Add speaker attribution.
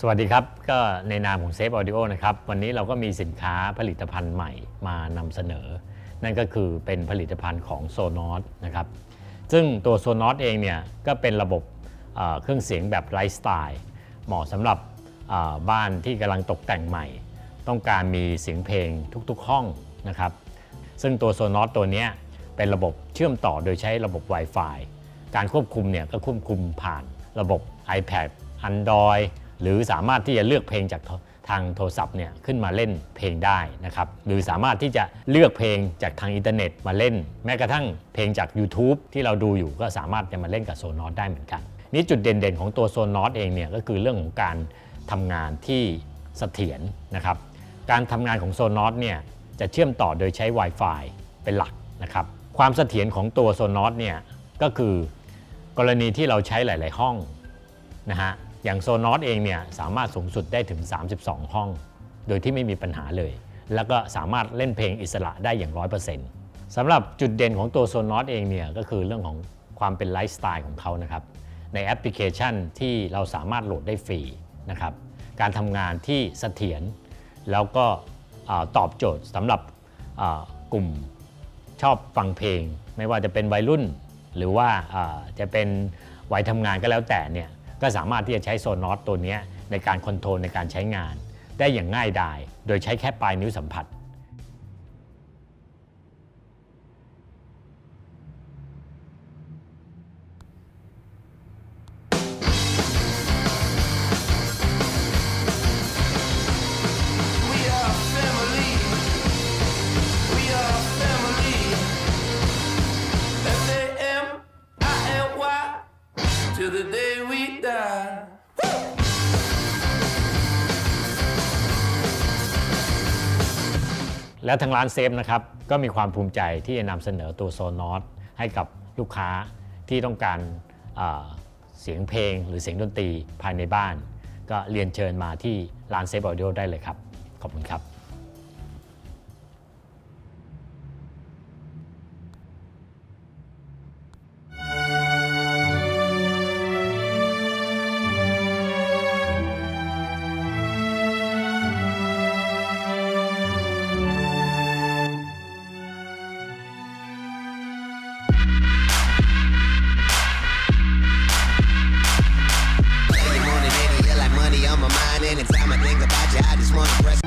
Speaker 1: วัสดีครับก็ในนามของเซฟออดิโอนะครับวันนี้เราก็มีสินค้าผลิตภัณฑ์ใหม่มานำเสนอนั่นก็คือเป็นผลิตภัณฑ์ของโซนอสนะครับซึ่งตัวโซนอสเองเนี่ยก็เป็นระบบเครื่องเสียงแบบไลฟ์สไตล์เหมาะสำหรับบ้านที่กำลังตกแต่งใหม่ต้องการมีเสียงเพลงทุกๆห้องนะครับซึ่งตัวโซนอสตัวนี้เป็นระบบเชื่อมต่อโดยใช้ระบบ Wi-Fi การควบคุมเนี่ยก็ควบคุมผ่านระบบ iPad Android หรือสามารถที่จะเลือกเพลงจากทางโทรศัพท์เนี่ยขึ้นมาเล่นเพลงได้นะครับหรือสามารถที่จะเลือกเพลงจากทางอินเทอร์เน็ตมาเล่นแม้กระทั่งเพลงจาก YouTube ที่เราดูอยู่ก็สามารถจะมาเล่นกับโซนอสได้เหมือนกันนี่จุดเด่นๆของตัวโซนอสเองเนี่ยก็คือเรื่องของการทำงานที่เสถียรนะครับการทำงานของโซนอสเนี่ยจะเชื่อมต่อโดยใช้ Wi-Fi เป็นหลักนะครับความเสถียรของตัวโซนอสเนี่ยก็คือกรณีที่เราใช้หลายๆห้องนะฮะอย่างโซนอสเองเนี่ยสามารถสูงสุดได้ถึง32ห้องโดยที่ไม่มีปัญหาเลยแล้วก็สามารถเล่นเพลงอิสระได้อย่าง 100% สำหรับจุดเด่นของตัวโซนอสเองเนี่ยก็คือเรื่องของความเป็นไลฟ์สไตล์ของเขานะครับในแอปพลิเคชันที่เราสามารถโหลดได้ฟรีนะครับการทำงานที่เสถียรแล้วก็ตอบโจทย์สำหรับกลุ่มชอบฟังเพลงไม่ว่าจะเป็นวัยรุ่นหรือว่าจะเป็นวัยทำงานก็แล้วแต่เนี่ยก็สามารถที่จะใช้โซนอสตัวนี้ในการคอนโทรลในการใช้งานได้อย่างง่ายดายโดยใช้แค่ปลายนิ้วสัมผัส
Speaker 2: till the day we die.
Speaker 1: และทางร้านเซฟนะครับก็มีความภูมิใจที่จะนำเสนอตัวโซนอสให้กับลูกค้าที่ต้องการเสียงเพลงหรือเสียงดนตรีภายในบ้านก็เรียนเชิญมาที่ร้านเซฟออดิโอได้เลยครับขอบคุณครับ
Speaker 3: Anytime I think about you, I just wanna press